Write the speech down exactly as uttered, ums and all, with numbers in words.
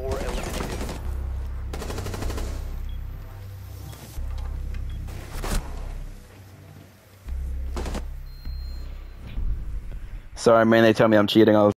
four eliminated. Sorry, man. They tell me I'm cheating all the